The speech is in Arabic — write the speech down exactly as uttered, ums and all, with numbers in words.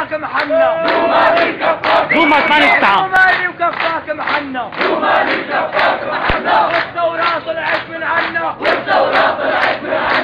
وكفاك محنة ومالي كفاك محنة ومالي وكفاك محنة ومالي كفاك محنة والثورة طلعت من عنا والثورة طلعت من عنا